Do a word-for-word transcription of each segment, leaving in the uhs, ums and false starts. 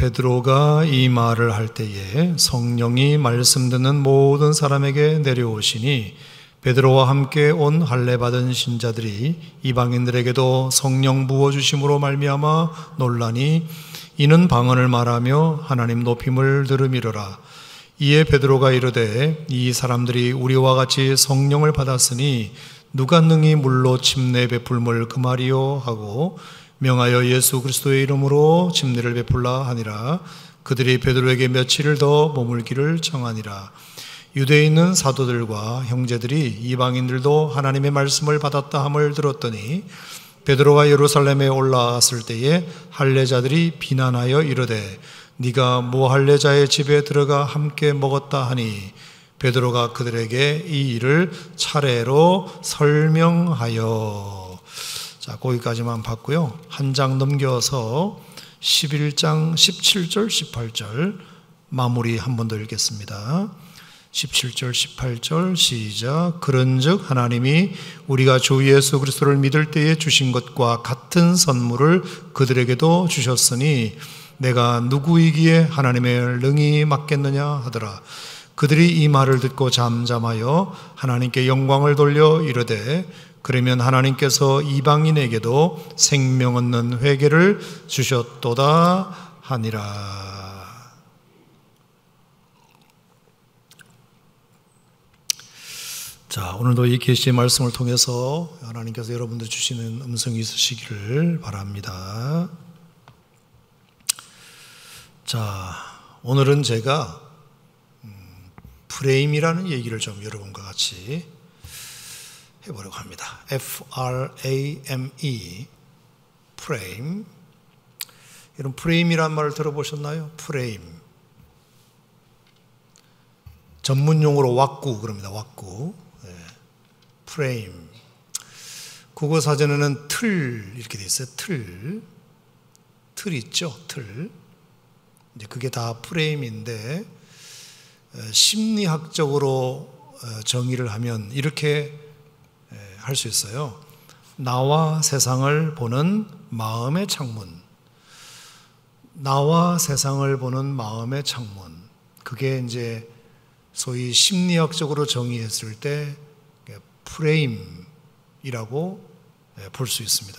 베드로가 이 말을 할 때에 성령이 말씀 듣는 모든 사람에게 내려오시니 베드로와 함께 온 할례 받은 신자들이 이방인들에게도 성령 부어주심으로 말미암아 놀라니 이는 방언을 말하며 하나님 높임을 들음이로라. 이에 베드로가 이르되 이 사람들이 우리와 같이 성령을 받았으니 누가 능히 물로 침례 베풀물 금하리요 하고 명하여 예수 그리스도의 이름으로 침례를 베풀라 하니라. 그들이 베드로에게 며칠을 더 머물기를 청하니라. 유대에 있는 사도들과 형제들이 이방인들도 하나님의 말씀을 받았다 함을 들었더니 베드로가 예루살렘에 올라왔을 때에 할례자들이 비난하여 이르되 네가 무할례자의 집에 들어가 함께 먹었다 하니 베드로가 그들에게 이 일을 차례로 설명하여. 자, 거기까지만 봤고요. 한 장 넘겨서 십일 장 십칠 절 십팔 절 마무리 한 번 더 읽겠습니다. 십칠 절 십팔 절 시작. 그런즉 하나님이 우리가 주 예수 그리스도를 믿을 때에 주신 것과 같은 선물을 그들에게도 주셨으니 내가 누구이기에 하나님의 능히 맡겠느냐 하더라. 그들이 이 말을 듣고 잠잠하여 하나님께 영광을 돌려 이르되 그러면 하나님께서 이방인에게도 생명 얻는 회개를 주셨도다 하니라. 자, 오늘도 이 계시의 말씀을 통해서 하나님께서 여러분들 주시는 음성이 있으시기를 바랍니다. 자, 오늘은 제가 프레임이라는 얘기를 좀 여러분과 같이 해보려고 합니다. 에프 알 에이 엠 이, 프레임. 이런 프레임이란 말을 들어보셨나요? 프레임. 전문용어로 왁구 그럽니다. 왁구. 네. 프레임. 국어사전에는 틀 이렇게 돼 있어요. 틀. 틀 있죠. 틀. 이제 그게 다 프레임인데 심리학적으로 정의를 하면 이렇게 할 수 있어요. 나와 세상을 보는 마음의 창문. 나와 세상을 보는 마음의 창문. 그게 이제 소위 심리학적으로 정의했을 때 프레임이라고 볼 수 있습니다.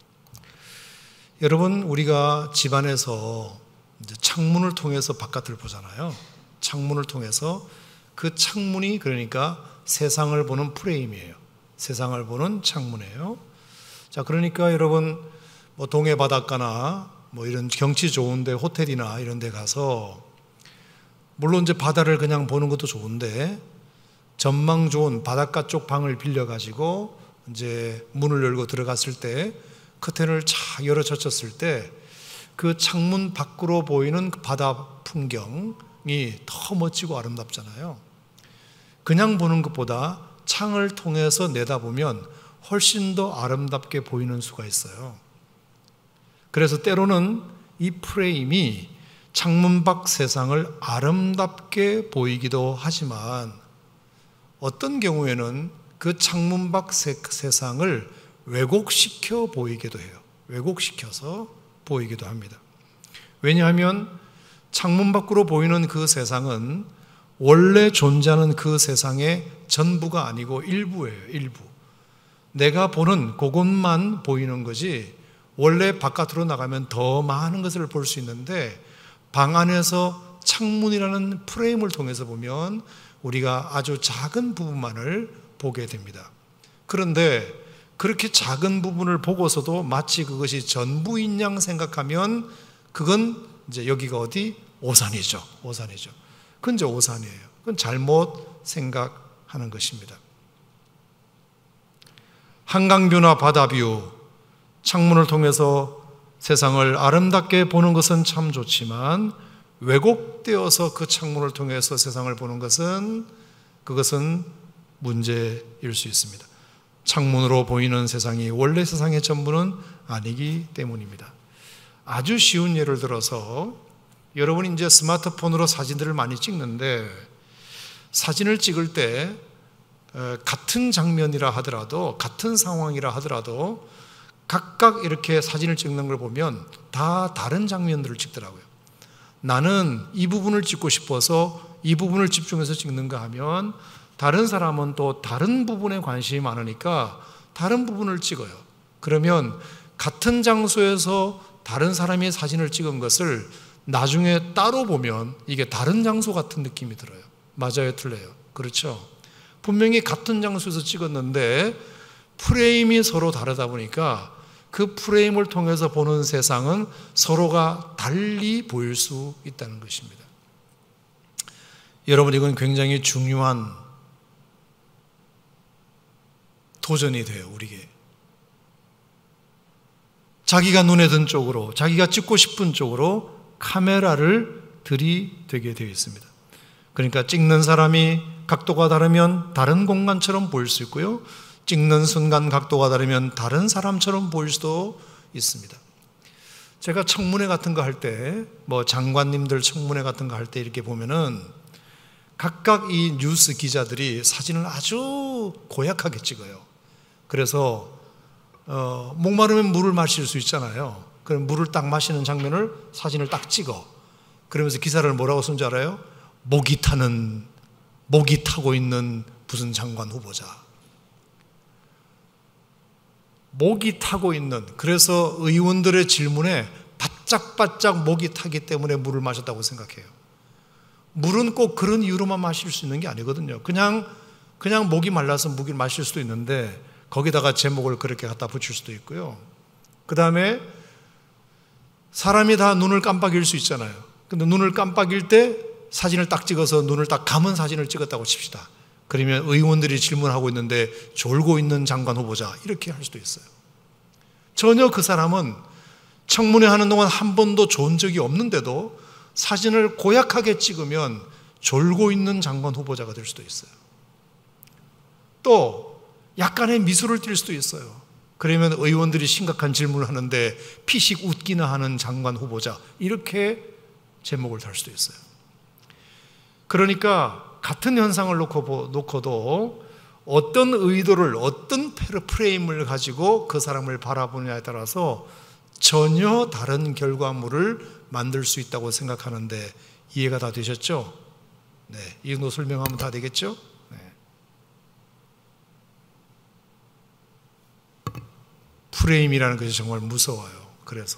여러분, 우리가 집안에서 이제 창문을 통해서 바깥을 보잖아요. 창문을 통해서 그 창문이 그러니까 세상을 보는 프레임이에요. 세상을 보는 창문이에요. 자, 그러니까 여러분 뭐 동해 바닷가나 뭐 이런 경치 좋은데 호텔이나 이런 데 가서 물론 이제 바다를 그냥 보는 것도 좋은데 전망 좋은 바닷가 쪽 방을 빌려 가지고 이제 문을 열고 들어갔을 때 커튼을 쫙 열어 젖혔을 때 그 창문 밖으로 보이는 그 바다 풍경이 더 멋지고 아름답잖아요. 그냥 보는 것보다 창을 통해서 내다보면 훨씬 더 아름답게 보이는 수가 있어요. 그래서 때로는 이 프레임이 창문 밖 세상을 아름답게 보이기도 하지만 어떤 경우에는 그 창문 밖 세상을 왜곡시켜 보이기도 해요. 왜곡시켜서 보이기도 합니다. 왜냐하면 창문 밖으로 보이는 그 세상은 원래 존재하는 그 세상의 전부가 아니고 일부예요. 일부. 내가 보는 그것만 보이는 거지 원래 바깥으로 나가면 더 많은 것을 볼 수 있는데 방 안에서 창문이라는 프레임을 통해서 보면 우리가 아주 작은 부분만을 보게 됩니다. 그런데 그렇게 작은 부분을 보고서도 마치 그것이 전부인 양 생각하면 그건 이제 여기가 어디? 오산이죠. 오산이죠. 그건 이제 오산이에요. 그건 잘못 생각하는 것입니다. 한강뷰나 바다뷰, 창문을 통해서 세상을 아름답게 보는 것은 참 좋지만 왜곡되어서 그 창문을 통해서 세상을 보는 것은 그것은 문제일 수 있습니다. 창문으로 보이는 세상이 원래 세상의 전부는 아니기 때문입니다. 아주 쉬운 예를 들어서 여러분이 이제 스마트폰으로 사진들을 많이 찍는데 사진을 찍을 때 같은 장면이라 하더라도 같은 상황이라 하더라도 각각 이렇게 사진을 찍는 걸 보면 다 다른 장면들을 찍더라고요. 나는 이 부분을 찍고 싶어서 이 부분을 집중해서 찍는가 하면 다른 사람은 또 다른 부분에 관심이 많으니까 다른 부분을 찍어요. 그러면 같은 장소에서 다른 사람이 사진을 찍은 것을 나중에 따로 보면 이게 다른 장소 같은 느낌이 들어요. 맞아요, 틀려요? 그렇죠? 분명히 같은 장소에서 찍었는데 프레임이 서로 다르다 보니까 그 프레임을 통해서 보는 세상은 서로가 달리 보일 수 있다는 것입니다. 여러분, 이건 굉장히 중요한 도전이 돼요, 우리에게. 자기가 눈에 든 쪽으로, 자기가 찍고 싶은 쪽으로 카메라를 들이대게 되어 있습니다. 그러니까 찍는 사람이 각도가 다르면 다른 공간처럼 보일 수 있고요, 찍는 순간 각도가 다르면 다른 사람처럼 보일 수도 있습니다. 제가 청문회 같은 거 할 때, 뭐 장관님들 청문회 같은 거 할 때 이렇게 보면은 각각 이 뉴스 기자들이 사진을 아주 고약하게 찍어요. 그래서 어, 목마르면 물을 마실 수 있잖아요. 그럼 물을 딱 마시는 장면을 사진을 딱 찍어. 그러면서 기사를 뭐라고 쓴 줄 알아요? 목이 타는, 목이 타고 있는 무슨 장관 후보자. 목이 타고 있는, 그래서 의원들의 질문에 바짝바짝 목이 타기 때문에 물을 마셨다고 생각해요. 물은 꼭 그런 이유로만 마실 수 있는 게 아니거든요. 그냥 그냥 목이 말라서 물을 마실 수도 있는데 거기다가 제목을 그렇게 갖다 붙일 수도 있고요. 그 다음에 사람이 다 눈을 깜빡일 수 있잖아요. 근데 눈을 깜빡일 때 사진을 딱 찍어서 눈을 딱 감은 사진을 찍었다고 칩시다. 그러면 의원들이 질문하고 있는데 졸고 있는 장관 후보자, 이렇게 할 수도 있어요. 전혀 그 사람은 청문회 하는 동안 한 번도 좋은 적이 없는데도 사진을 고약하게 찍으면 졸고 있는 장관 후보자가 될 수도 있어요. 또 약간의 미소를 띌 수도 있어요. 그러면 의원들이 심각한 질문을 하는데 피식 웃기나 하는 장관 후보자, 이렇게 제목을 달 수도 있어요. 그러니까 같은 현상을 놓고, 놓고도 어떤 의도를, 어떤 프레임을 가지고 그 사람을 바라보느냐에 따라서 전혀 다른 결과물을 만들 수 있다고 생각하는데 이해가 다 되셨죠? 네, 이 정도 설명하면 다 되겠죠? 네. 프레임이라는 것이 정말 무서워요. 그래서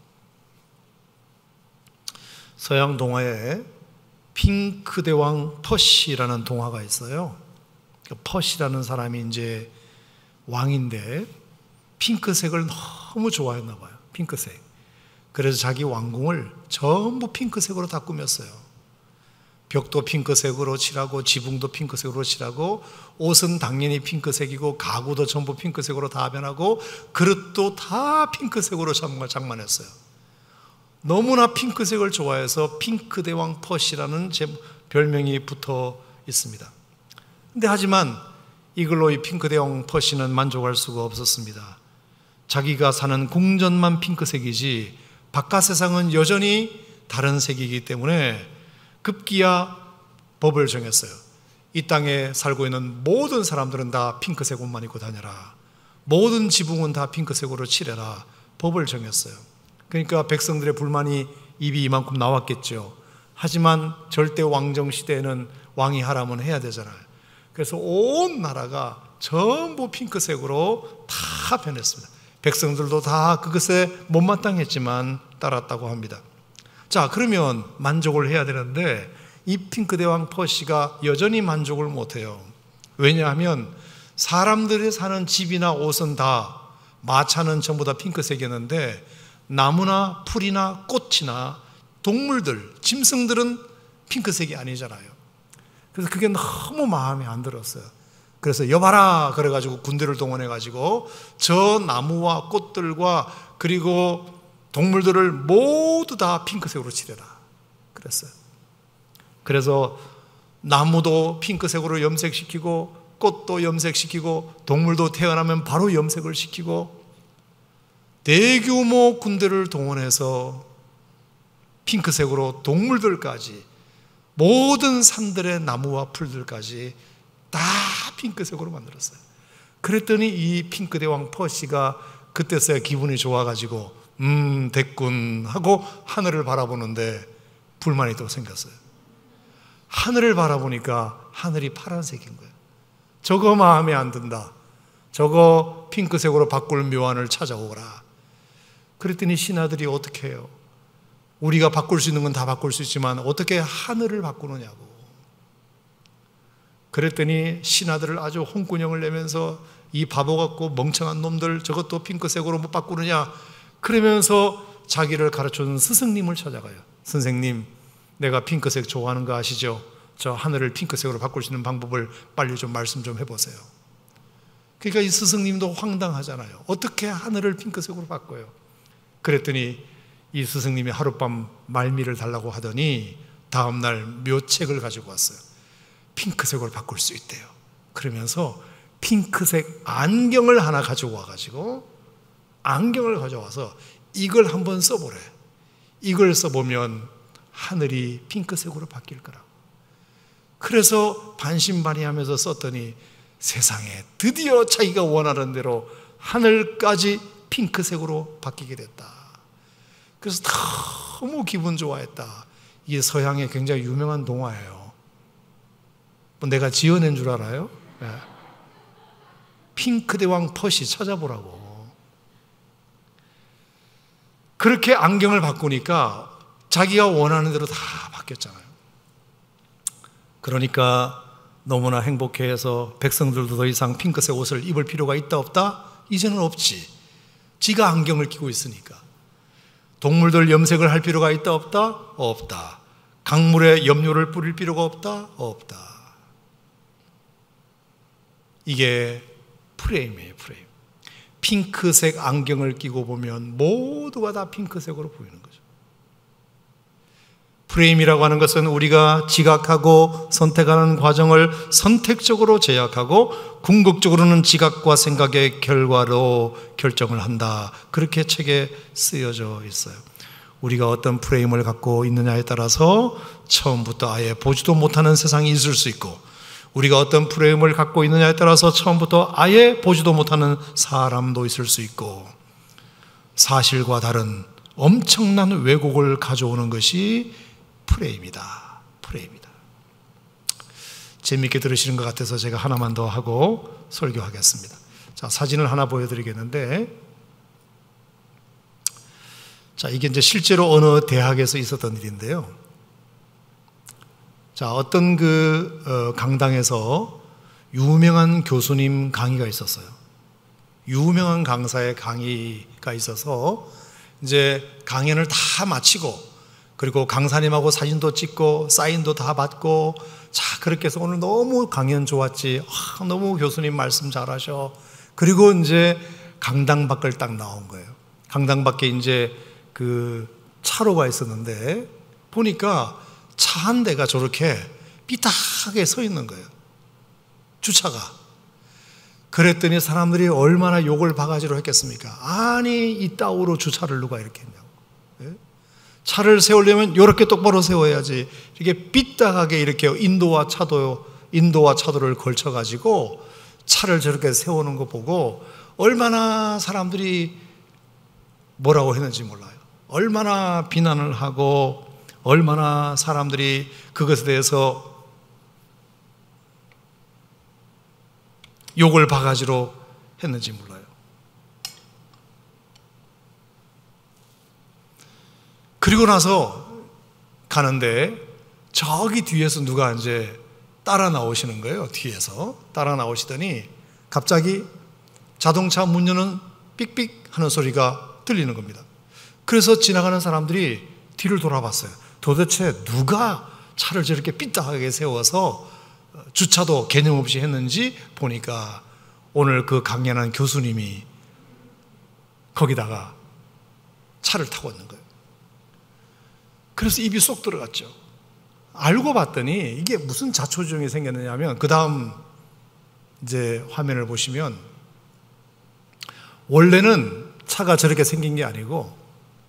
서양 동화에 핑크대왕 퍼시라는 동화가 있어요. 퍼시라는 사람이 이제 왕인데 핑크색을 너무 좋아했나 봐요. 핑크색. 그래서 자기 왕궁을 전부 핑크색으로 다 꾸몄어요. 벽도 핑크색으로 칠하고 지붕도 핑크색으로 칠하고 옷은 당연히 핑크색이고 가구도 전부 핑크색으로 다 변하고 그릇도 다 핑크색으로 장만했어요. 너무나 핑크색을 좋아해서 핑크대왕 퍼시라는 별명이 붙어 있습니다. 근데 하지만 이걸로 이 핑크대왕 퍼시는 만족할 수가 없었습니다. 자기가 사는 궁전만 핑크색이지 바깥 세상은 여전히 다른 색이기 때문에 급기야 법을 정했어요. 이 땅에 살고 있는 모든 사람들은 다 핑크색 옷만 입고 다녀라. 모든 지붕은 다 핑크색으로 칠해라. 법을 정했어요. 그러니까 백성들의 불만이 입이 이만큼 나왔겠죠. 하지만 절대 왕정 시대에는 왕이 하라면 해야 되잖아요. 그래서 온 나라가 전부 핑크색으로 다 변했습니다. 백성들도 다 그것에 못마땅했지만 따랐다고 합니다. 자, 그러면 만족을 해야 되는데 이 핑크대왕 퍼시가 여전히 만족을 못해요. 왜냐하면 사람들이 사는 집이나 옷은 다, 마차는 전부 다 핑크색이었는데 나무나 풀이나 꽃이나 동물들, 짐승들은 핑크색이 아니잖아요. 그래서 그게 너무 마음에 안 들었어요. 그래서 여봐라 그래가지고 군대를 동원해가지고 저 나무와 꽃들과 그리고 동물들을 모두 다 핑크색으로 칠해라 그랬어요. 그래서 나무도 핑크색으로 염색시키고 꽃도 염색시키고 동물도 태어나면 바로 염색을 시키고 대규모 군대를 동원해서 핑크색으로 동물들까지 모든 산들의 나무와 풀들까지 다 핑크색으로 만들었어요. 그랬더니 이 핑크대왕 퍼시가 그때서야 기분이 좋아가지고 음 됐군 하고 하늘을 바라보는데 불만이 또 생겼어요. 하늘을 바라보니까 하늘이 파란색인 거예요. 저거 마음에 안 든다. 저거 핑크색으로 바꿀 묘안을 찾아오거라. 그랬더니 신하들이 어떻게 해요? 우리가 바꿀 수 있는 건 다 바꿀 수 있지만 어떻게 하늘을 바꾸느냐고. 그랬더니 신하들을 아주 홍군형을 내면서 이 바보 같고 멍청한 놈들 저것도 핑크색으로 못 바꾸느냐 그러면서 자기를 가르쳐준 스승님을 찾아가요. 선생님, 내가 핑크색 좋아하는 거 아시죠? 저 하늘을 핑크색으로 바꿀 수 있는 방법을 빨리 좀 말씀 좀 해보세요. 그러니까 이 스승님도 황당하잖아요. 어떻게 하늘을 핑크색으로 바꿔요? 그랬더니 이 스승님이 하룻밤 말미를 달라고 하더니 다음날 묘책을 가지고 왔어요. 핑크색으로 바꿀 수 있대요. 그러면서 핑크색 안경을 하나 가지고 와가지고 안경을 가져와서 이걸 한번 써보래. 이걸 써보면 하늘이 핑크색으로 바뀔 거라고. 그래서 반신반의하면서 썼더니 세상에 드디어 자기가 원하는 대로 하늘까지 핑크색으로 바뀌게 됐다. 그래서 너무 기분 좋아했다. 이게 서양의 굉장히 유명한 동화예요. 뭐 내가 지어낸 줄 알아요? 네. 핑크대왕 퍼시 찾아보라고. 그렇게 안경을 바꾸니까 자기가 원하는 대로 다 바뀌었잖아요. 그러니까 너무나 행복해해서 백성들도 더 이상 핑크색 옷을 입을 필요가 있다 없다? 이제는 없지. 지가 안경을 끼고 있으니까. 동물들 염색을 할 필요가 있다 없다? 없다. 강물에 염료를 뿌릴 필요가 없다? 없다. 이게 프레임이에요, 프레임. 핑크색 안경을 끼고 보면 모두가 다 핑크색으로 보이는 거죠. 프레임이라고 하는 것은 우리가 지각하고 선택하는 과정을 선택적으로 제약하고 궁극적으로는 지각과 생각의 결과로 결정을 한다. 그렇게 책에 쓰여져 있어요. 우리가 어떤 프레임을 갖고 있느냐에 따라서 처음부터 아예 보지도 못하는 세상이 있을 수 있고, 우리가 어떤 프레임을 갖고 있느냐에 따라서 처음부터 아예 보지도 못하는 사람도 있을 수 있고, 사실과 다른 엄청난 왜곡을 가져오는 것이 프레임이다. 프레임이다. 재미있게 들으시는 것 같아서 제가 하나만 더 하고 설교하겠습니다. 자, 사진을 하나 보여드리겠는데, 자, 이게 이제 실제로 어느 대학에서 있었던 일인데요. 자, 어떤 그 어, 강당에서 유명한 교수님 강의가 있었어요. 유명한 강사의 강의가 있어서 이제 강연을 다 마치고, 그리고 강사님하고 사진도 찍고 사인도 다 받고, 자, 그렇게 해서 오늘 너무 강연 좋았지, 아, 너무 교수님 말씀 잘하셔. 그리고 이제 강당 밖을 딱 나온 거예요. 강당 밖에 이제 그 차로가 있었는데 보니까 차 한 대가 저렇게 삐딱하게 서 있는 거예요. 주차가. 그랬더니 사람들이 얼마나 욕을 바가지로 했겠습니까? 아니, 이따위로 주차를 누가 이렇게 했냐고. 예? 차를 세우려면 이렇게 똑바로 세워야지. 이렇게 삐딱하게 이렇게 인도와 차도, 인도와 차도를 걸쳐가지고 차를 저렇게 세우는 거 보고 얼마나 사람들이 뭐라고 했는지 몰라요. 얼마나 비난을 하고 얼마나 사람들이 그것에 대해서 욕을 바가지로 했는지 몰라요. 그리고 나서 가는데 저기 뒤에서 누가 이제 따라 나오시는 거예요. 뒤에서 따라 나오시더니 갑자기 자동차 문 여는 삑삑 하는 소리가 들리는 겁니다. 그래서 지나가는 사람들이 뒤를 돌아봤어요. 도대체 누가 차를 저렇게 삐딱하게 세워서 주차도 개념 없이 했는지 보니까 오늘 그 강연한 교수님이 거기다가 차를 타고 있는 거예요. 그래서 입이 쏙 들어갔죠. 알고 봤더니 이게 무슨 자초지종이 생겼느냐면, 그 다음 이제 화면을 보시면 원래는 차가 저렇게 생긴 게 아니고,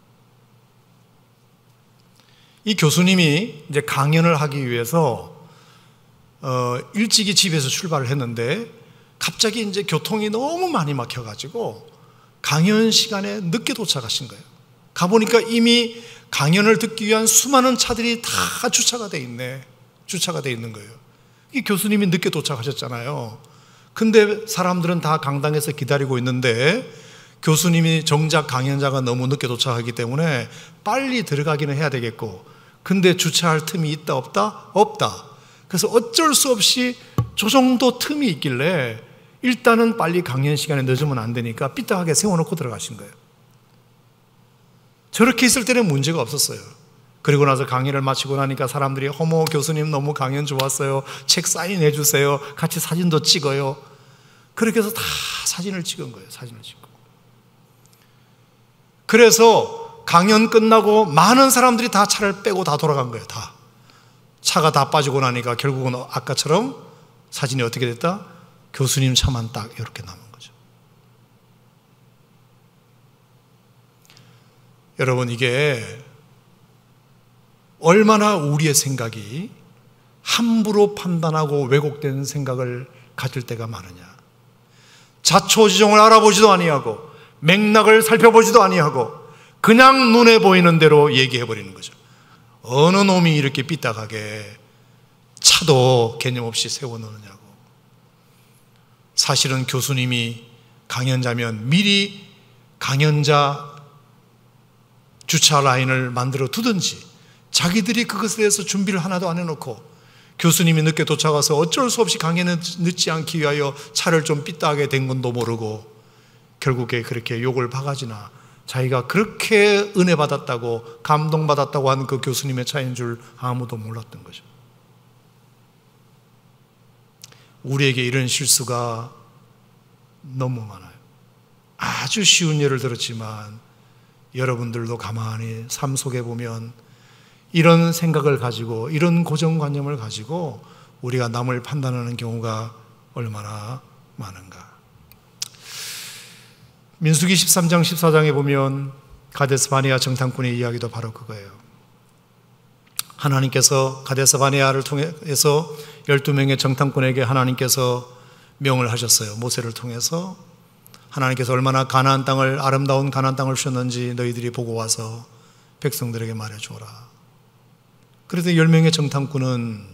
이 교수님이 이제 강연을 하기 위해서 어, 일찍이 집에서 출발을 했는데 갑자기 이제 교통이 너무 많이 막혀가지고 강연 시간에 늦게 도착하신 거예요. 가보니까 이미 강연을 듣기 위한 수많은 차들이 다 주차가 돼 있네. 주차가 돼 있는 거예요. 이 교수님이 늦게 도착하셨잖아요. 근데 사람들은 다 강당에서 기다리고 있는데 교수님이 정작 강연자가 너무 늦게 도착하기 때문에 빨리 들어가기는 해야 되겠고, 근데 주차할 틈이 있다 없다? 없다. 그래서 어쩔 수 없이 저 정도 틈이 있길래 일단은 빨리 강연 시간에 늦으면 안 되니까 삐딱하게 세워놓고 들어가신 거예요. 저렇게 있을 때는 문제가 없었어요. 그리고 나서 강의를 마치고 나니까 사람들이 어머 교수님 너무 강연 좋았어요, 책 사인해 주세요, 같이 사진도 찍어요. 그렇게 해서 다 사진을 찍은 거예요. 사진을 찍고. 그래서 강연 끝나고 많은 사람들이 다 차를 빼고 다 돌아간 거예요. 다 차가 다 빠지고 나니까 결국은 아까처럼 사진이 어떻게 됐다? 교수님 차만 딱 이렇게 남은 거죠. 여러분, 이게 얼마나 우리의 생각이 함부로 판단하고 왜곡된 생각을 가질 때가 많으냐. 자초지종을 알아보지도 아니하고 맥락을 살펴보지도 아니하고 그냥 눈에 보이는 대로 얘기해버리는 거죠. 어느 놈이 이렇게 삐딱하게 차도 개념 없이 세워놓느냐고. 사실은 교수님이 강연자면 미리 강연자 주차 라인을 만들어 두든지 자기들이 그것에 대해서 준비를 하나도 안 해놓고 교수님이 늦게 도착해서 어쩔 수 없이 강연을 늦지 않기 위하여 차를 좀 삐딱하게 된 건도 모르고 결국에 그렇게 욕을 바가지나 자기가 그렇게 은혜 받았다고 감동받았다고 하는 그 교수님의 차인 줄 아무도 몰랐던 거죠. 우리에게 이런 실수가 너무 많아요. 아주 쉬운 예를 들었지만 여러분들도 가만히 삶 속에 보면 이런 생각을 가지고 이런 고정관념을 가지고 우리가 남을 판단하는 경우가 얼마나 많은가. 민수기 십삼 장 십사 장에 보면 가데스 바네아 정탐꾼의 이야기도 바로 그거예요. 하나님께서 가데스 바네아를 통해서 열두 명의 정탐꾼에게 하나님께서 명을 하셨어요. 모세를 통해서 하나님께서 얼마나 가나안 땅을, 아름다운 가나안 땅을 주셨는지 너희들이 보고 와서 백성들에게 말해주어라. 그래서 열 명의 정탐꾼은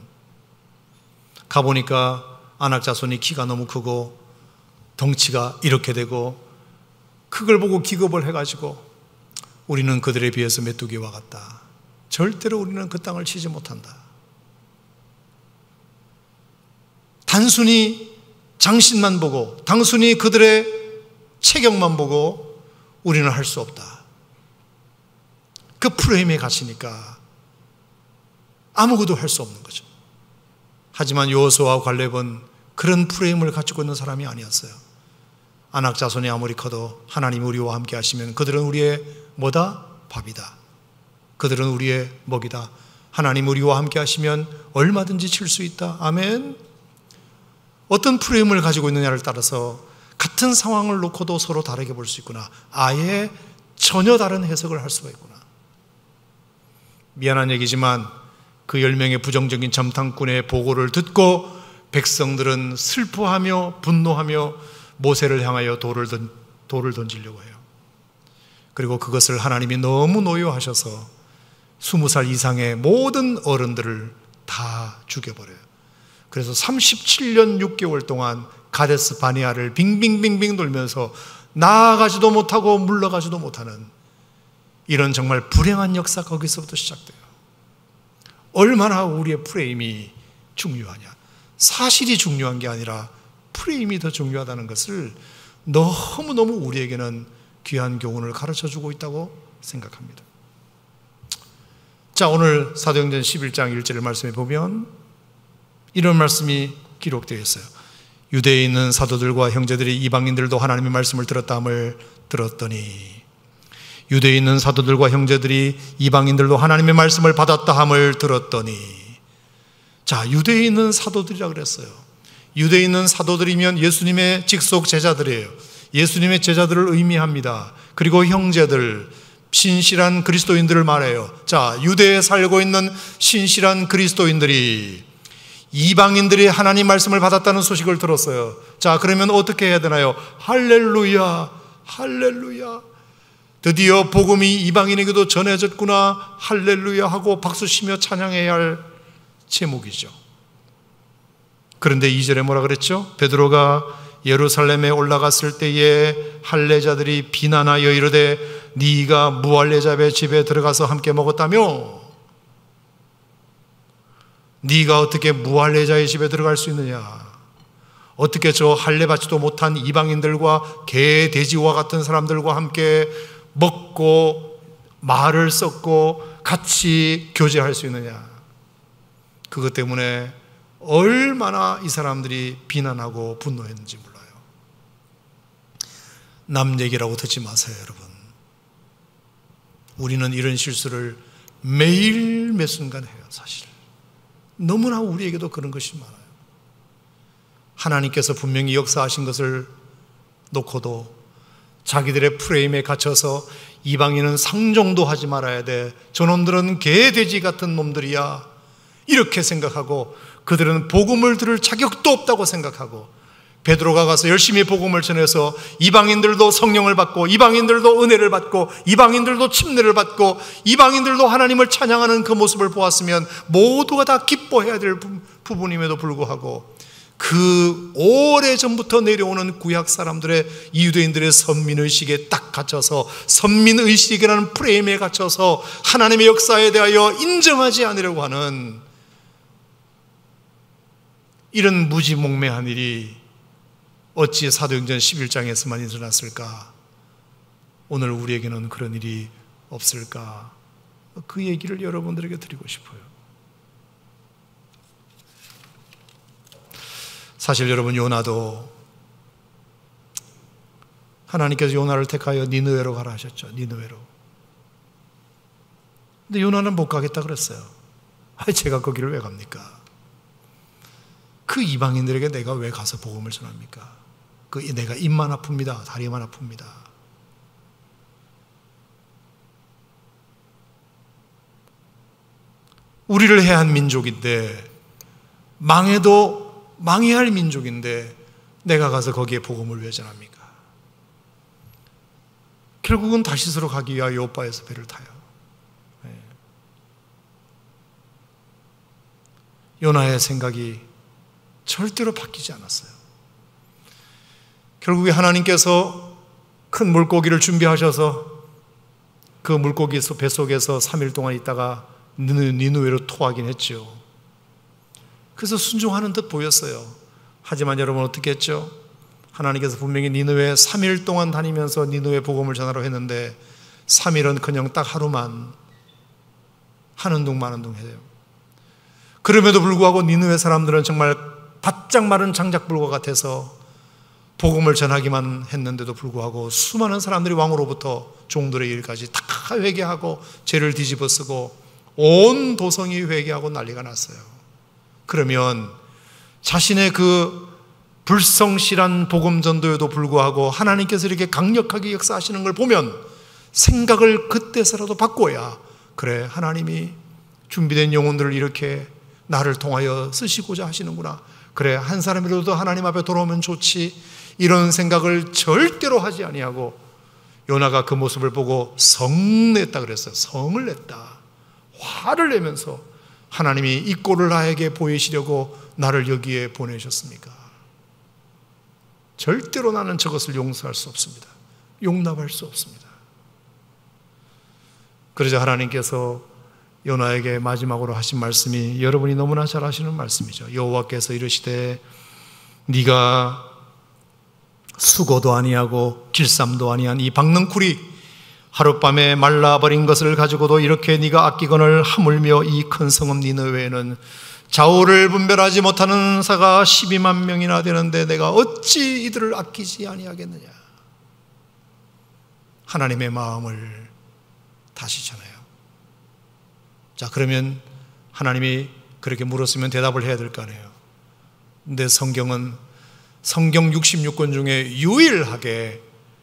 가보니까 아낙 자손이 키가 너무 크고 덩치가 이렇게 되고 그걸 보고 기겁을 해가지고 우리는 그들에 비해서 메뚜기와 같다. 절대로 우리는 그 땅을 치지 못한다. 단순히 장신만 보고 단순히 그들의 체격만 보고 우리는 할 수 없다. 그 프레임에 갇히니까 아무것도 할 수 없는 거죠. 하지만 여호수아와 갈렙은 그런 프레임을 가지고 있는 사람이 아니었어요. 아낙 자손이 아무리 커도 하나님 우리와 함께 하시면 그들은 우리의 뭐다? 밥이다. 그들은 우리의 먹이다. 하나님 우리와 함께 하시면 얼마든지 칠 수 있다. 아멘. 어떤 프레임을 가지고 있느냐를 따라서 같은 상황을 놓고도 서로 다르게 볼 수 있구나. 아예 전혀 다른 해석을 할 수가 있구나. 미안한 얘기지만 그 열 명의 부정적인 정탐꾼의 보고를 듣고 백성들은 슬퍼하며 분노하며 모세를 향하여 돌을, 던, 돌을 던지려고 해요. 그리고 그것을 하나님이 너무 노여하셔서 스무 살 이상의 모든 어른들을 다 죽여버려요. 그래서 삼십칠 년 육 개월 동안 가데스 바네아를 빙빙빙빙 돌면서 나아가지도 못하고 물러가지도 못하는 이런 정말 불행한 역사가 거기서부터 시작돼요. 얼마나 우리의 프레임이 중요하냐. 사실이 중요한 게 아니라 프레임이 더 중요하다는 것을 너무너무 우리에게는 귀한 교훈을 가르쳐주고 있다고 생각합니다. 자, 오늘 사도행전 십일 장 일 절의 말씀에 보면 이런 말씀이 기록되어 있어요. 유대에 있는 사도들과 형제들이 이방인들도 하나님의 말씀을 들었다 함을 들었더니, 유대에 있는 사도들과 형제들이 이방인들도 하나님의 말씀을 받았다 함을 들었더니. 자, 유대에 있는 사도들이라 그랬어요. 유대에 있는 사도들이면 예수님의 직속 제자들이에요. 예수님의 제자들을 의미합니다. 그리고 형제들, 신실한 그리스도인들을 말해요. 자, 유대에 살고 있는 신실한 그리스도인들이 이방인들이 하나님 말씀을 받았다는 소식을 들었어요. 자, 그러면 어떻게 해야 되나요? 할렐루야, 할렐루야. 드디어 복음이 이방인에게도 전해졌구나, 할렐루야 하고 박수치며 찬양해야 할 제목이죠. 그런데 이 절에 뭐라 그랬죠? 베드로가 예루살렘에 올라갔을 때에 할례자들이 비난하여 이르되 네가 무할례자의 집에 들어가서 함께 먹었다며? 네가 어떻게 무할례자의 집에 들어갈 수 있느냐? 어떻게 저 할례 받지도 못한 이방인들과 개, 돼지와 같은 사람들과 함께 먹고 말을 섞고 같이 교제할 수 있느냐? 그것 때문에 얼마나 이 사람들이 비난하고 분노했는지 몰라요. 남 얘기라고 듣지 마세요, 여러분. 우리는 이런 실수를 매일 매 순간 해요, 사실. 너무나 우리에게도 그런 것이 많아요. 하나님께서 분명히 역사하신 것을 놓고도 자기들의 프레임에 갇혀서 이방인은 상종도 하지 말아야 돼, 저놈들은 개, 돼지 같은 놈들이야, 이렇게 생각하고 그들은 복음을 들을 자격도 없다고 생각하고, 베드로가 가서 열심히 복음을 전해서 이방인들도 성령을 받고 이방인들도 은혜를 받고 이방인들도 침례를 받고 이방인들도 하나님을 찬양하는 그 모습을 보았으면 모두가 다 기뻐해야 될 부분임에도 불구하고, 그 오래전부터 내려오는 구약 사람들의, 유대인들의 선민의식에 딱 갇혀서, 선민의식이라는 프레임에 갇혀서 하나님의 역사에 대하여 인정하지 않으려고 하는 이런 무지몽매한 일이 어찌 사도행전 십일 장에서만 일어났을까? 오늘 우리에게는 그런 일이 없을까? 그 얘기를 여러분들에게 드리고 싶어요. 사실 여러분, 요나도 하나님께서 요나를 택하여 니느웨로 가라 하셨죠. 니느웨로. 근데 요나는 못 가겠다 그랬어요. 아, 제가 거기를 왜 갑니까? 그 이방인들에게 내가 왜 가서 복음을 전합니까? 그 내가 입만 아픕니다. 다리만 아픕니다. 우리를 해한 민족인데, 망해도 망해야 할 민족인데 내가 가서 거기에 복음을 왜 전합니까? 결국은 다시스로 가기 위하여 요바에서 배를 타요. 네. 요나의 생각이 절대로 바뀌지 않았어요. 결국에 하나님께서 큰 물고기를 준비하셔서 그 물고기 뱃속에서 삼 일 동안 있다가 니느웨로 토하긴 했죠. 그래서 순종하는 듯 보였어요. 하지만 여러분 어떻게 했죠? 하나님께서 분명히 니느웨 삼 일 동안 다니면서 니느웨 복음을 전하라고 했는데 삼 일은커녕 딱 하루만 하는 둥 마는 둥 해요. 그럼에도 불구하고 니느웨 사람들은 정말 바짝 마른 장작불과 같아서 복음을 전하기만 했는데도 불구하고 수많은 사람들이 왕으로부터 종들의 일까지 다 회개하고 죄를 뒤집어쓰고 온 도성이 회개하고 난리가 났어요. 그러면 자신의 그 불성실한 복음 전도에도 불구하고 하나님께서 이렇게 강력하게 역사하시는 걸 보면 생각을 그때서라도 바꿔야, 그래, 하나님이 준비된 영혼들을 이렇게 나를 통하여 쓰시고자 하시는구나, 그래, 한 사람이라도 하나님 앞에 돌아오면 좋지, 이런 생각을 절대로 하지 아니하고 요나가 그 모습을 보고 성냈다 그랬어요. 성을 냈다. 화를 내면서 하나님이 이 꼴을 나에게 보이시려고 나를 여기에 보내셨습니까? 절대로 나는 저것을 용서할 수 없습니다. 용납할 수 없습니다. 그러자 하나님께서 요나에게 마지막으로 하신 말씀이 여러분이 너무나 잘 아시는 말씀이죠. 여호와께서 이르시되 네가 수고도 아니하고 길쌈도 아니한 이 박능쿨이 하룻밤에 말라버린 것을 가지고도 이렇게 네가 아끼거늘 하물며 이 큰 성읍 니느웨에는 좌우를 분별하지 못하는 사가 십이만 명이나 되는데 내가 어찌 이들을 아끼지 아니하겠느냐. 하나님의 마음을 다시잖아요. 자, 그러면 하나님이 그렇게 물었으면 대답을 해야 될 거 아니에요. 근데 성경은 성경 육십육 권 중에 유일하게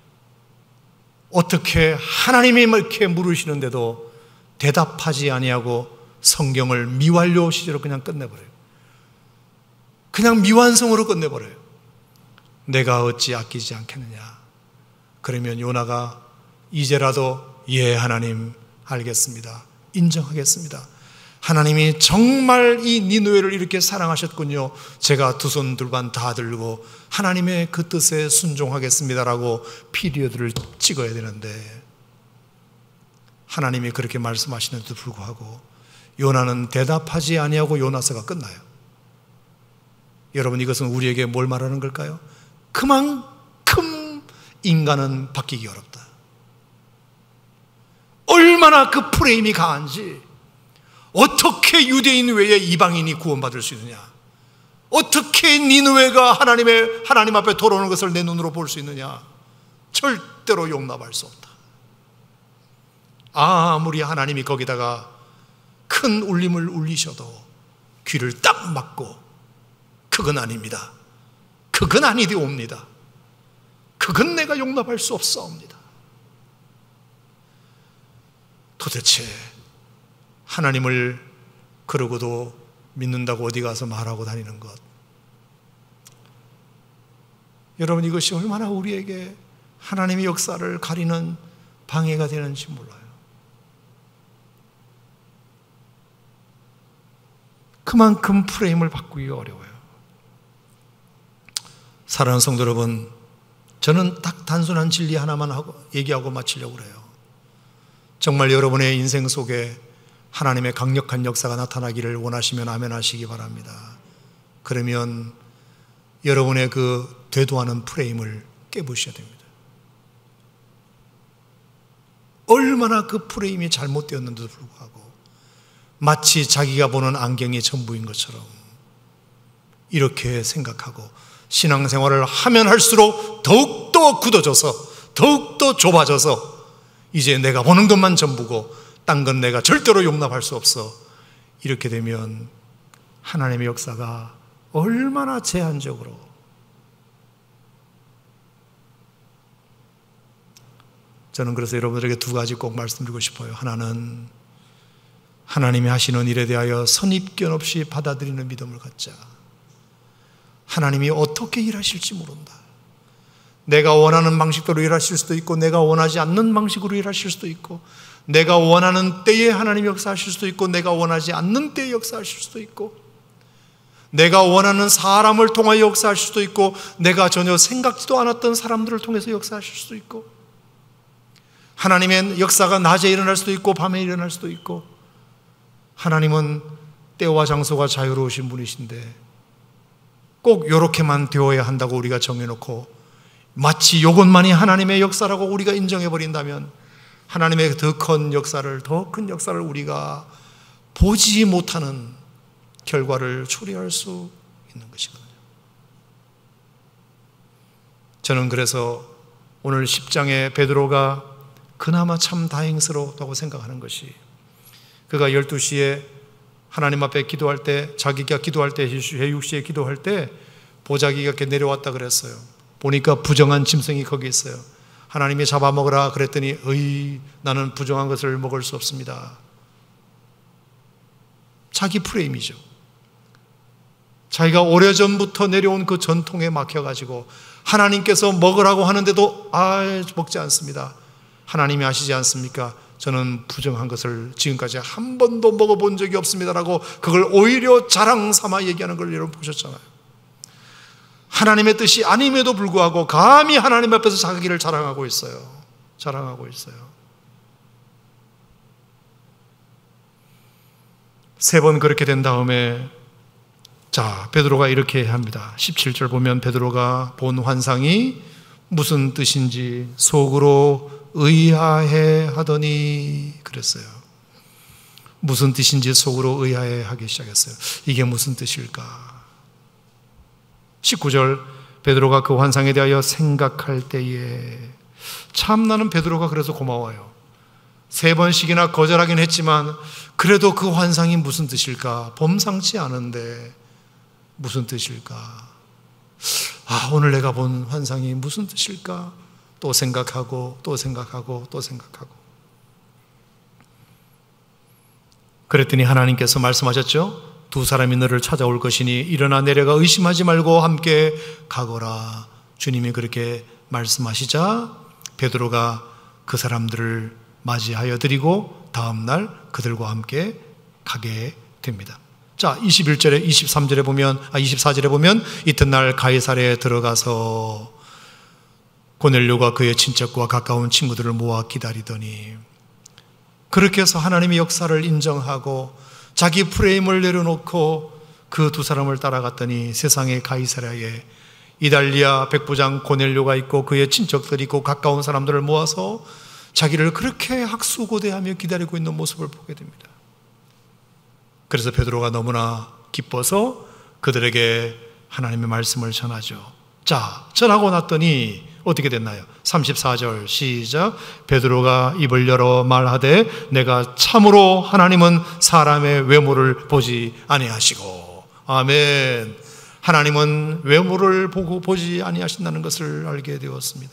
어떻게 하나님이 이렇게 물으시는데도 대답하지 아니하고 성경을 미완료 시제로 그냥 끝내버려요. 그냥 미완성으로 끝내버려요. 내가 어찌 아끼지 않겠느냐. 그러면 요나가 이제라도 예 하나님 알겠습니다. 인정하겠습니다. 하나님이 정말 이 니느웨를 이렇게 사랑하셨군요. 제가 두 손 둘반 다 들고 하나님의 그 뜻에 순종하겠습니다라고 피리어드를 찍어야 되는데 하나님이 그렇게 말씀하시는데도 불구하고 요나는 대답하지 아니하고 요나서가 끝나요. 여러분, 이것은 우리에게 뭘 말하는 걸까요? 그만큼 인간은 바뀌기 어렵다. 얼마나 그 프레임이 강한지, 어떻게 유대인 외에 이방인이 구원받을 수 있느냐, 어떻게 니느웨가 하나님의 하나님 앞에 돌아오는 것을 내 눈으로 볼 수 있느냐, 절대로 용납할 수 없다. 아무리 하나님이 거기다가 큰 울림을 울리셔도 귀를 딱 막고 그건 아닙니다, 그건 아니되옵니다, 그건 내가 용납할 수 없사옵니다. 도대체 하나님을 그러고도 믿는다고 어디 가서 말하고 다니는 것, 여러분, 이것이 얼마나 우리에게 하나님의 역사를 가리는 방해가 되는지 몰라요. 그만큼 프레임을 바꾸기 어려워요. 사랑하는 성도 여러분, 저는 딱 단순한 진리 하나만 하고 얘기하고 마치려고 그래요. 정말 여러분의 인생 속에 하나님의 강력한 역사가 나타나기를 원하시면 아멘 하시기 바랍니다. 그러면 여러분의 그 되도하는 프레임을 깨부셔야 됩니다. 얼마나 그 프레임이 잘못되었는데도 불구하고 마치 자기가 보는 안경이 전부인 것처럼 이렇게 생각하고 신앙생활을 하면 할수록 더욱더 굳어져서 더욱더 좁아져서 이제 내가 보는 것만 전부고 딴 건 내가 절대로 용납할 수 없어, 이렇게 되면 하나님의 역사가 얼마나 제한적으로, 저는 그래서 여러분들에게 두 가지 꼭 말씀드리고 싶어요. 하나는 하나님이 하시는 일에 대하여 선입견 없이 받아들이는 믿음을 갖자. 하나님이 어떻게 일하실지 모른다. 내가 원하는 방식대로 일하실 수도 있고 내가 원하지 않는 방식으로 일하실 수도 있고 내가 원하는 때에 하나님이 역사하실 수도 있고 내가 원하지 않는 때에 역사하실 수도 있고 내가 원하는 사람을 통하여 역사하실 수도 있고 내가 전혀 생각지도 않았던 사람들을 통해서 역사하실 수도 있고 하나님의 역사가 낮에 일어날 수도 있고 밤에 일어날 수도 있고 하나님은 때와 장소가 자유로우신 분이신데 꼭 이렇게만 되어야 한다고 우리가 정해놓고 마치 이것만이 하나님의 역사라고 우리가 인정해버린다면 하나님의 더 큰 역사를, 더 큰 역사를 우리가 보지 못하는 결과를 초래할 수 있는 것이거든요. 저는 그래서 오늘 십 장에 베드로가 그나마 참 다행스러웠다고 생각하는 것이 그가 열두 시에 하나님 앞에 기도할 때, 자기가 기도할 때, 해육 시에 기도할 때 보자기가 이렇게 내려왔다 그랬어요. 보니까 부정한 짐승이 거기 있어요. 하나님이 잡아먹으라 그랬더니 어이, 나는 부정한 것을 먹을 수 없습니다. 자기 프레임이죠. 자기가 오래전부터 내려온 그 전통에 막혀가지고 하나님께서 먹으라고 하는데도 아, 먹지 않습니다. 하나님이 아시지 않습니까? 저는 부정한 것을 지금까지 한 번도 먹어본 적이 없습니다라고 그걸 오히려 자랑 삼아 얘기하는 걸 여러분 보셨잖아요. 하나님의 뜻이 아님에도 불구하고 감히 하나님 앞에서 자기를 자랑하고 있어요. 자랑하고 있어요. 세 번 그렇게 된 다음에 자, 베드로가 이렇게 합니다. 십칠 절 보면 베드로가 본 환상이 무슨 뜻인지 속으로 의아해 하더니 그랬어요. 무슨 뜻인지 속으로 의아해 하기 시작했어요. 이게 무슨 뜻일까? 십구 절 베드로가 그 환상에 대하여 생각할 때에 참 나는 베드로가 그래서 고마워요. 세 번씩이나 거절하긴 했지만 그래도 그 환상이 무슨 뜻일까? 범상치 않은데 무슨 뜻일까? 아, 오늘 내가 본 환상이 무슨 뜻일까? 또 생각하고 또 생각하고 또 생각하고 그랬더니 하나님께서 말씀하셨죠? 두 사람이 너를 찾아올 것이니 일어나 내려가 의심하지 말고 함께 가거라. 주님이 그렇게 말씀하시자 베드로가 그 사람들을 맞이하여 드리고 다음날 그들과 함께 가게 됩니다. 자, 이십일 절에 이십삼 절에 보면 아 이십사 절에 보면 이튿날 가이사랴에 들어가서 고넬료가 그의 친척과 가까운 친구들을 모아 기다리더니, 그렇게 해서 하나님의 역사를 인정하고 자기 프레임을 내려놓고 그 두 사람을 따라갔더니 세상의 가이사랴에 이달리아 백부장 고넬료가 있고 그의 친척들이 있고 가까운 사람들을 모아서 자기를 그렇게 학수고대하며 기다리고 있는 모습을 보게 됩니다. 그래서 베드로가 너무나 기뻐서 그들에게 하나님의 말씀을 전하죠. 자, 전하고 났더니 어떻게 됐나요? 삼십사 절 시작. 베드로가 입을 열어 말하되 내가 참으로 하나님은 사람의 외모를 보지 아니하시고. 아멘. 하나님은 외모를 보고 보지 아니하신다는 것을 알게 되었습니다.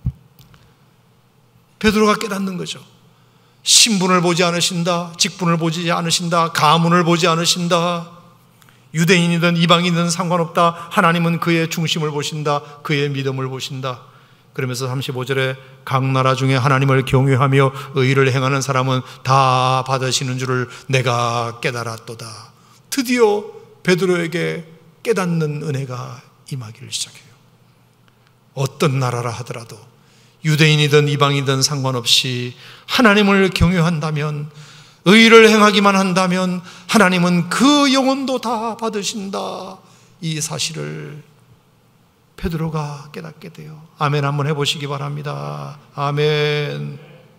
베드로가 깨닫는 거죠. 신분을 보지 않으신다, 직분을 보지 않으신다, 가문을 보지 않으신다, 유대인이든 이방인이든 상관없다. 하나님은 그의 중심을 보신다, 그의 믿음을 보신다. 그러면서 삼십오 절에 각 나라 중에 하나님을 경외하며 의를 행하는 사람은 다 받으시는 줄을 내가 깨달았도다. 드디어 베드로에게 깨닫는 은혜가 임하기를 시작해요. 어떤 나라라 하더라도 유대인이든 이방이든 상관없이 하나님을 경외한다면, 의를 행하기만 한다면 하나님은 그 영혼도 다 받으신다. 이 사실을 베드로가 깨닫게 돼요. 아멘 한번 해보시기 바랍니다. 아멘.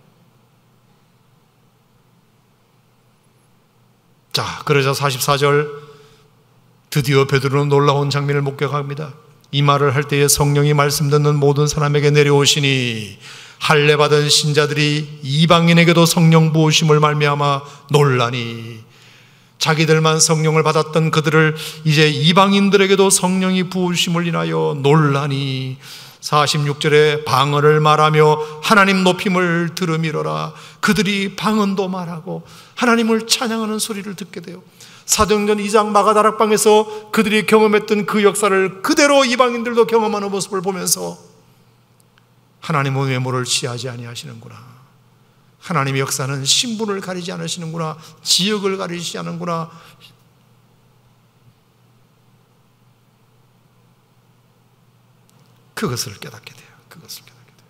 자, 그러자 사십사 절 드디어 베드로는 놀라운 장면을 목격합니다. 이 말을 할 때에 성령이 말씀 듣는 모든 사람에게 내려오시니 할례 받은 신자들이 이방인에게도 성령 부으심을 말미암아 놀라니, 자기들만 성령을 받았던 그들을 이제 이방인들에게도 성령이 부으심을 인하여 놀라니, 사십육 절에 방언을 말하며 하나님 높임을 들으미러라. 그들이 방언도 말하고 하나님을 찬양하는 소리를 듣게 돼요. 사도행전 이 장 마가다락방에서 그들이 경험했던 그 역사를 그대로 이방인들도 경험하는 모습을 보면서 하나님은 외모를 취하지 아니하시는구나, 하나님의 역사는 신분을 가리지 않으시는구나, 지역을 가리지 않는구나, 그것을 깨닫게 돼요. 그것을 깨닫게 돼요.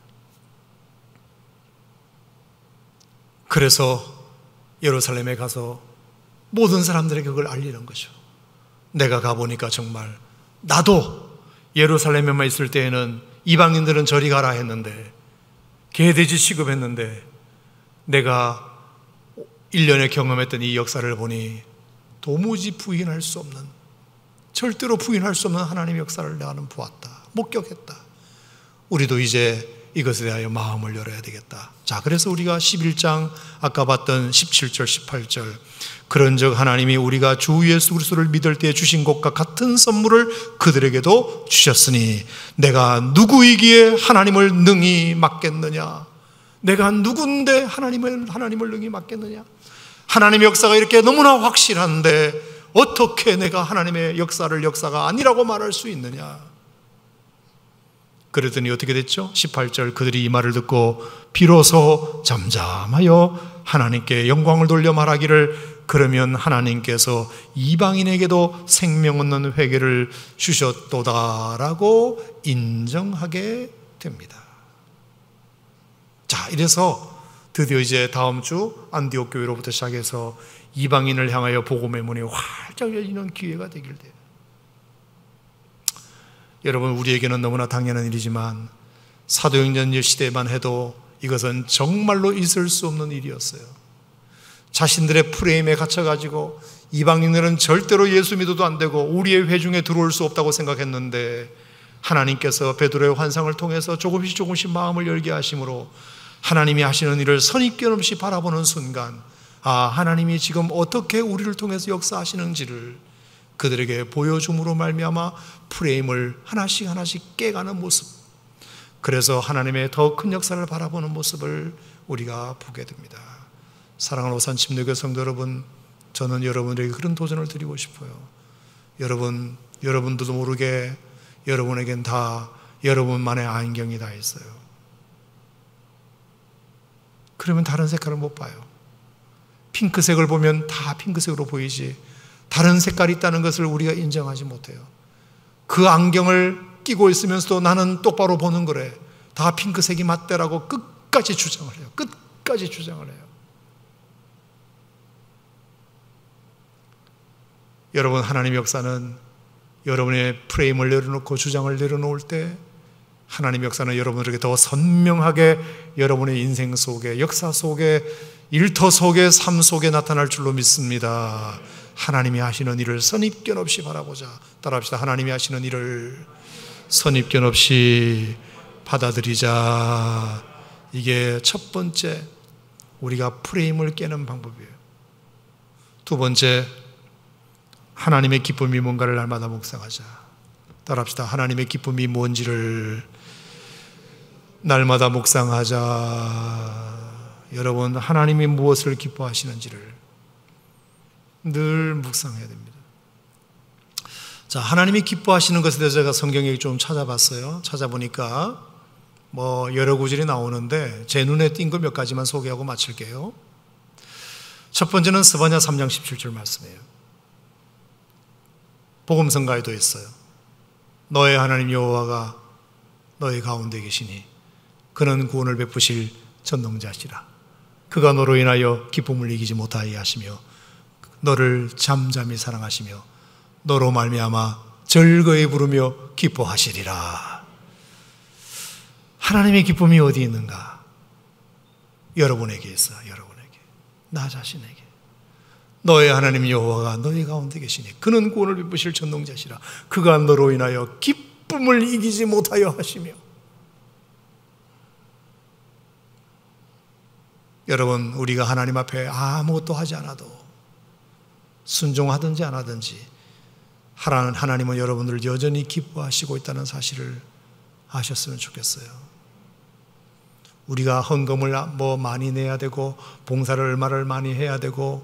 그래서 예루살렘에 가서 모든 사람들에게 그걸 알리는 거죠. 내가 가보니까 정말 나도 예루살렘에만 있을 때에는 이방인들은 저리 가라 했는데, 개돼지 취급했는데, 내가 일 년에 경험했던 이 역사를 보니 도무지 부인할 수 없는, 절대로 부인할 수 없는 하나님의 역사를 나는 보았다, 목격했다. 우리도 이제 이것에 대하여 마음을 열어야 되겠다. 자, 그래서 우리가 십일 장 아까 봤던 십칠 절 십팔 절, 그런즉 하나님이 우리가 주 예수 그리스도를 믿을 때 주신 것과 같은 선물을 그들에게도 주셨으니 내가 누구이기에 하나님을 능히 맡겠느냐? 내가 누군데 하나님을 하나님을 능히 맡겠느냐? 하나님의 역사가 이렇게 너무나 확실한데 어떻게 내가 하나님의 역사를 역사가 아니라고 말할 수 있느냐? 그랬더니 어떻게 됐죠? 십팔 절 그들이 이 말을 듣고 비로소 잠잠하여 하나님께 영광을 돌려 말하기를, 그러면 하나님께서 이방인에게도 생명 얻는 회개를 주셨도다라고 인정하게 됩니다. 자, 이래서 드디어 이제 다음 주 안디옥 교회로부터 시작해서 이방인을 향하여 복음의 문이 활짝 열리는 기회가 되길 돼요. 여러분, 우리에게는 너무나 당연한 일이지만 사도행전 시대만 해도 이것은 정말로 있을 수 없는 일이었어요. 자신들의 프레임에 갇혀가지고 이방인들은 절대로 예수 믿어도 안 되고 우리의 회중에 들어올 수 없다고 생각했는데, 하나님께서 베드로의 환상을 통해서 조금씩 조금씩 마음을 열게 하심으로 하나님이 하시는 일을 선입견 없이 바라보는 순간, 아, 하나님이 지금 어떻게 우리를 통해서 역사하시는지를 그들에게 보여줌으로 말미암아 프레임을 하나씩 하나씩 깨가는 모습, 그래서 하나님의 더 큰 역사를 바라보는 모습을 우리가 보게 됩니다. 사랑하는 오산 침례교회 성도 여러분, 저는 여러분에게 그런 도전을 드리고 싶어요. 여러분, 여러분들도 모르게 여러분에겐 다 여러분만의 안경이 다 있어요. 그러면 다른 색깔을 못 봐요. 핑크색을 보면 다 핑크색으로 보이지 다른 색깔이 있다는 것을 우리가 인정하지 못해요. 그 안경을 끼고 있으면서도 나는 똑바로 보는 거래. 다 핑크색이 맞대라고 끝까지 주장을 해요. 끝까지 주장을 해요. 여러분, 하나님의 역사는 여러분의 프레임을 내려놓고 주장을 내려놓을 때 하나님의 역사는 여러분들에게 더 선명하게 여러분의 인생 속에, 역사 속에, 일터 속에, 삶 속에 나타날 줄로 믿습니다. 하나님이 하시는 일을 선입견 없이 바라보자. 따라합시다. 하나님이 하시는 일을 선입견 없이 받아들이자. 이게 첫 번째 우리가 프레임을 깨는 방법이에요. 두 번째, 하나님의 기쁨이 뭔가를 날마다 묵상하자. 따라합시다. 하나님의 기쁨이 뭔지를 날마다 묵상하자. 여러분, 하나님이 무엇을 기뻐하시는지를 늘 묵상해야 됩니다. 자, 하나님이 기뻐하시는 것에 대해서 제가 성경에 좀 찾아봤어요. 찾아보니까 뭐 여러 구절이 나오는데 제 눈에 띈 거 몇 가지만 소개하고 마칠게요. 첫 번째는 스바냐 삼 장 십칠 절 말씀이에요. 복음성가에도 있어요. 너의 하나님 여호와가 너의 가운데 계시니 그는 구원을 베푸실 전능자시라. 그가 너로 인하여 기쁨을 이기지 못하게 하시며 너를 잠잠히 사랑하시며 너로 말미암아 즐거이 부르며 기뻐하시리라. 하나님의 기쁨이 어디 있는가? 여러분에게 있어. 여러분에게, 나 자신에게. 너의 하나님 여호와가 너희 가운데 계시니 그는 구원을 베푸실 전능자시라. 그가 너로 인하여 기쁨을 이기지 못하여 하시며. 여러분, 우리가 하나님 앞에 아무것도 하지 않아도, 순종하든지 안 하든지 하나님은 여러분들을 여전히 기뻐하시고 있다는 사실을 아셨으면 좋겠어요. 우리가 헌금을 뭐 많이 내야 되고 봉사를 얼마를 많이 해야 되고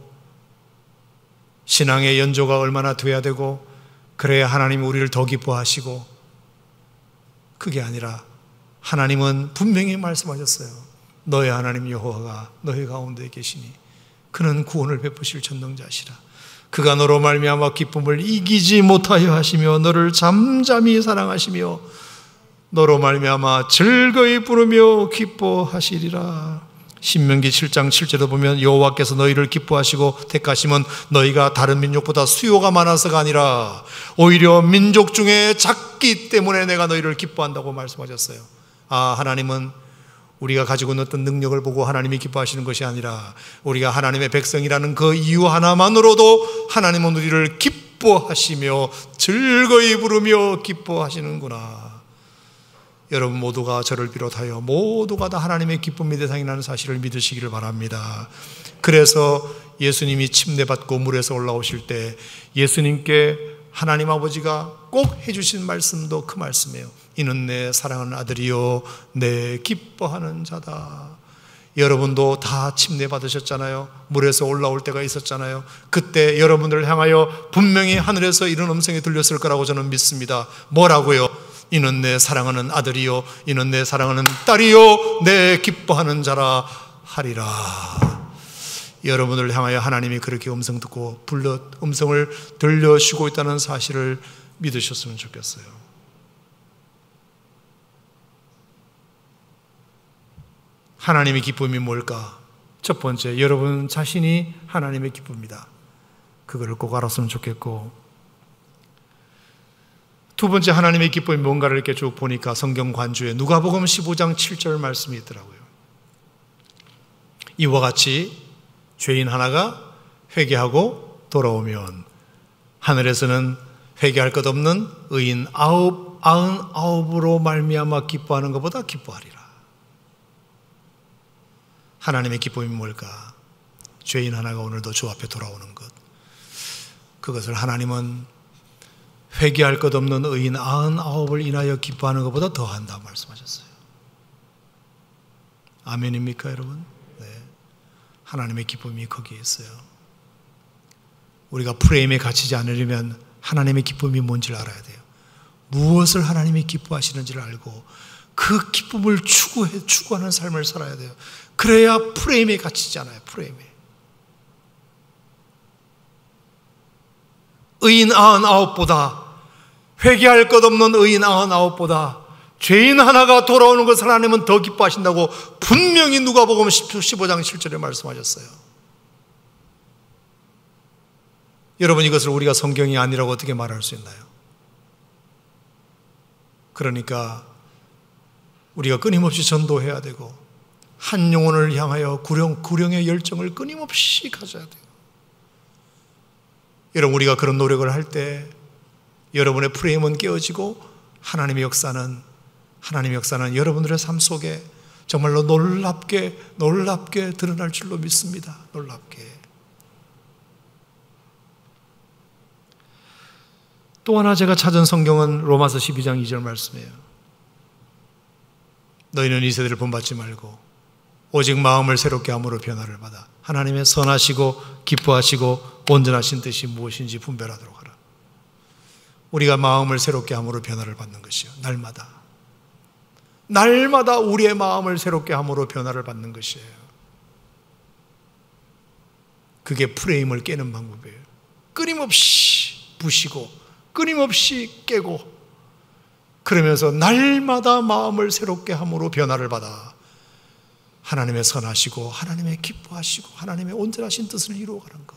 신앙의 연조가 얼마나 돼야 되고 그래야 하나님이 우리를 더 기뻐하시고, 그게 아니라 하나님은 분명히 말씀하셨어요. 너의 하나님 여호와가 너희 가운데 계시니 그는 구원을 베푸실 전능자시라. 그가 너로 말미암아 기쁨을 이기지 못하여 하시며 너를 잠잠히 사랑하시며 너로 말미암아 즐거이 부르며 기뻐하시리라. 신명기 칠 장 칠 절에 보면 여호와께서 너희를 기뻐하시고 택하심은 너희가 다른 민족보다 수요가 많아서가 아니라 오히려 민족 중에 작기 때문에 내가 너희를 기뻐한다고 말씀하셨어요. 아, 하나님은 우리가 가지고 있는 어떤 능력을 보고 하나님이 기뻐하시는 것이 아니라 우리가 하나님의 백성이라는 그 이유 하나만으로도 하나님은 우리를 기뻐하시며 즐거이 부르며 기뻐하시는구나. 여러분 모두가 저를 비롯하여 모두가 다 하나님의 기쁨의 대상이라는 사실을 믿으시기를 바랍니다. 그래서 예수님이 침례받고 물에서 올라오실 때 예수님께 하나님 아버지가 꼭 해주신 말씀도 그 말씀이에요. 이는 내 사랑하는 아들이요 내 기뻐하는 자다. 여러분도 다 침례받으셨잖아요. 물에서 올라올 때가 있었잖아요. 그때 여러분들을 향하여 분명히 하늘에서 이런 음성이 들렸을 거라고 저는 믿습니다. 뭐라고요? 이는 내 사랑하는 아들이요 이는 내 사랑하는 딸이요 내 기뻐하는 자라 하리라. 여러분을 향하여 하나님이 그렇게 음성 듣고 불러 음성을 들려주고 있다는 사실을 믿으셨으면 좋겠어요. 하나님의 기쁨이 뭘까? 첫 번째, 여러분 자신이 하나님의 기쁨이다. 그거를 꼭 알았으면 좋겠고, 두 번째, 하나님의 기쁨이 뭔가를 이렇게 쭉 보니까 성경 관주에 누가복음 십오 장 칠 절 말씀이 있더라고요. 이와 같이 죄인 하나가 회개하고 돌아오면 하늘에서는 회개할 것 없는 의인 아홉, 아흔 아홉으로 말미암아 기뻐하는 것보다 기뻐하리라. 하나님의 기쁨이 뭘까? 죄인 하나가 오늘도 주 앞에 돌아오는 것. 그것을 하나님은 회개할 것 없는 의인 아흔 아홉을 인하여 기뻐하는 것보다 더한다 말씀하셨어요. 아멘입니까 여러분? 네. 하나님의 기쁨이 거기에 있어요. 우리가 프레임에 갇히지 않으려면 하나님의 기쁨이 뭔지를 알아야 돼요. 무엇을 하나님이 기뻐하시는지를 알고 그 기쁨을 추구해, 추구하는 삶을 살아야 돼요. 그래야 프레임에 갇히잖아요. 프레임에. 의인 아흔아홉보다, 회개할 것 없는 의인 아흔아홉보다 죄인 하나가 돌아오는 것을 하나님은 더 기뻐하신다고 분명히 누가복음 십오 장 칠 절에 말씀하셨어요. 여러분, 이것을 우리가 성경이 아니라고 어떻게 말할 수 있나요? 그러니까 우리가 끊임없이 전도해야 되고 한 영혼을 향하여 구령, 구령의 열정을 끊임없이 가져야 돼요. 여러분, 우리가 그런 노력을 할 때 여러분의 프레임은 깨어지고 하나님의 역사는 하나님의 역사는 여러분들의 삶 속에 정말로 놀랍게 놀랍게 드러날 줄로 믿습니다. 놀랍게. 또 하나 제가 찾은 성경은 로마서 십이 장 이 절 말씀이에요. 너희는 이 세대를 본받지 말고 오직 마음을 새롭게 함으로 변화를 받아 하나님의 선하시고 기뻐하시고 온전하신 뜻이 무엇인지 분별하도록 하라. 우리가 마음을 새롭게 함으로 변화를 받는 것이요, 날마다 날마다 우리의 마음을 새롭게 함으로 변화를 받는 것이에요. 그게 프레임을 깨는 방법이에요. 끊임없이 부시고 끊임없이 깨고 그러면서 날마다 마음을 새롭게 함으로 변화를 받아 하나님의 선하시고 하나님의 기뻐하시고 하나님의 온전하신 뜻을 이루어가는 것.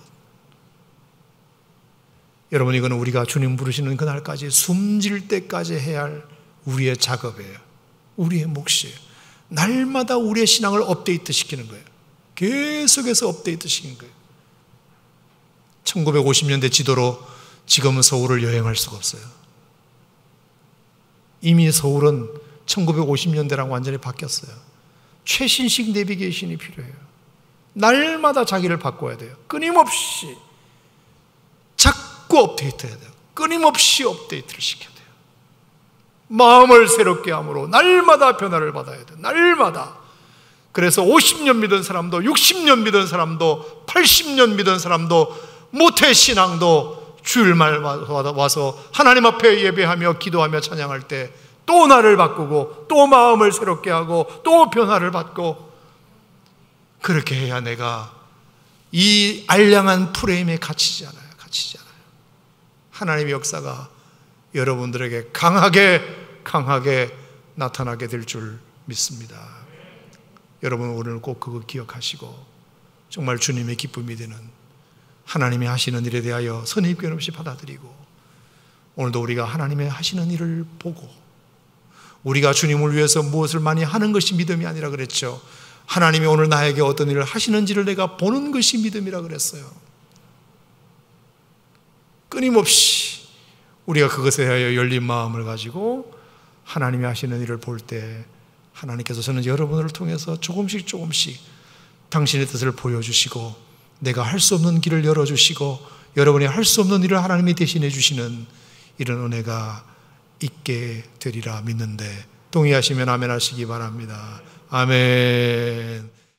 여러분, 이거는 우리가 주님 부르시는 그날까지 숨질 때까지 해야 할 우리의 작업이에요. 우리의 몫이에요. 날마다 우리의 신앙을 업데이트 시키는 거예요. 계속해서 업데이트 시키는 거예요. 천구백오십 년대 지도로 지금은 서울을 여행할 수가 없어요. 이미 서울은 천구백오십 년대랑 완전히 바뀌었어요. 최신식 내비게이션이 필요해요. 날마다 자기를 바꿔야 돼요. 끊임없이 자꾸 업데이트해야 돼요. 끊임없이 업데이트를 시켜야 돼요. 마음을 새롭게 함으로 날마다 변화를 받아야 돼요. 날마다. 그래서 오십 년 믿은 사람도 육십 년 믿은 사람도 팔십 년 믿은 사람도 모태신앙도 주일날 와서 하나님 앞에 예배하며 기도하며 찬양할 때 또 나를 바꾸고 또 마음을 새롭게 하고 또 변화를 받고 그렇게 해야 내가 이 알량한 프레임에 갇히지 않아요. 갇히지 않아요. 하나님의 역사가 여러분들에게 강하게 강하게 나타나게 될 줄 믿습니다. 여러분, 오늘 꼭 그거 기억하시고 정말 주님의 기쁨이 되는 하나님이 하시는 일에 대하여 선입견 없이 받아들이고 오늘도 우리가 하나님의 하시는 일을 보고 우리가 주님을 위해서 무엇을 많이 하는 것이 믿음이 아니라 그랬죠. 하나님이 오늘 나에게 어떤 일을 하시는지를 내가 보는 것이 믿음이라 그랬어요. 끊임없이 우리가 그것에 대하여 열린 마음을 가지고 하나님이 하시는 일을 볼 때 하나님께서 저는 여러분을 통해서 조금씩 조금씩 당신의 뜻을 보여주시고 내가 할 수 없는 길을 열어주시고 여러분이 할 수 없는 일을 하나님이 대신해 주시는 이런 은혜가 있게 되리라 믿는데 동의하시면 아멘 하시기 바랍니다. 아멘.